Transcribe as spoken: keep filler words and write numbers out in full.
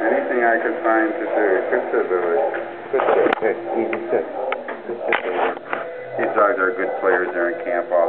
Anything I could find to do. Good sit, Lily. Good sit. Good. Easy sit. Good sit, baby. These dogs are good players there in camp.